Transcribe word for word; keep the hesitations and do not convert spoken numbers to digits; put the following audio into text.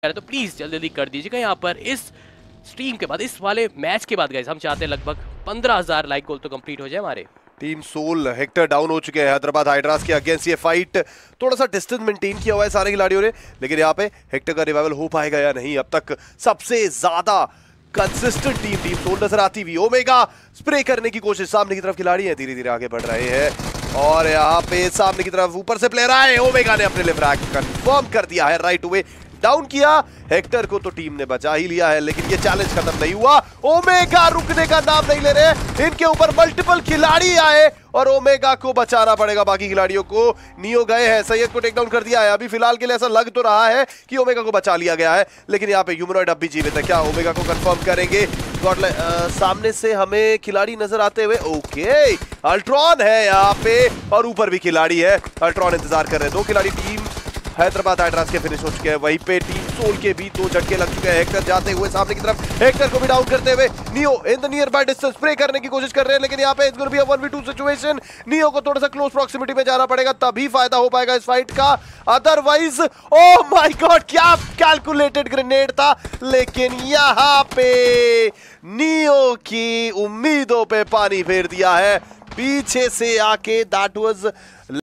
तो प्लीज जल्दी जल्दी कर दीजिएगा यहाँ पर इस स्ट्रीम के बाद, इस वाले मैच के बाद गाइस हम चाहते हैं लगभग पंद्रह हजार लाइक गोल तो कंप्लीट हो जाए हमारे। टीम सोल हेक्टर डाउन हो चुके हैं हैदराबाद हाइड्रास के अगेंस्ट। ये फाइट थोड़ा सा डिस्टेंस मेंटेन किया हुआ है सारे खिलाड़ियों ने, लेकिन यहाँ पे हेक्टर का रिवाइवल हो पाएगा या नहीं, अब तक सबसे ज्यादा कंसिस्टेंट टीम टीम सोल नजर आती हुई। ओमेगा स्प्रे करने की कोशिश, सामने की तरफ खिलाड़ी है, धीरे धीरे आगे बढ़ रहे हैं और यहाँ पे सामने की तरफ ऊपर से प्लेयर आए। ओमेगा ने अपने लिए फ्रैग कंफर्म कर दिया है, राइट अवे डाउन किया। हेक्टर को तो टीम ने बचा ही लिया है, लेकिन ये चैलेंज खत्म नहीं हुआ। ओमेगा रुकने का नाम नहीं ले रहे, इनके ऊपर मल्टीपल खिलाड़ी आए और ओमेगा को बचाना पड़ेगा बाकी खिलाड़ियों को। नियो गए हैं, सैयद को टेक डाउन कर दिया है। अभी फिलहाल के लिए ऐसा लग तो रहा है कि ओमेगा को बचा लिया गया है, लेकिन यहाँ पे ह्यूमनॉइड अब भी जीवित है। क्या ओमेगा को कंफर्म करेंगे? गॉड सामने से हमें खिलाड़ी नजर आते हुए। ओके, अल्ट्रॉन है यहाँ पे और ऊपर भी खिलाड़ी है। अल्ट्रॉन इंतजार कर रहे हैं, दो खिलाड़ी टीम हैदराबाद हाइड्रास के फिनिश हो चुके हैं। वहीं पे टीम सोल के भी दो झटके लग चुके हैं। हेक्टर जाते हुए सामने की तरफ, हेक्टर को भी डाउन करते हुए Neo in the near by distance spray करने की कोशिश कर रहे हैं, लेकिन यहाँ पे it's gonna be a one v two situation. Neo को थोड़ा सा क्लोज प्रॉक्सिमिटी में जाना पड़ेगा, तभी फायदा हो पाएगा इस फाइट का, अदरवाइज ओह माय गॉड क्या कैलकुलेटेड ग्रेनेड था, लेकिन यहाँ पे नियो की उम्मीदों पे पानी फेर दिया है पीछे से आके। That was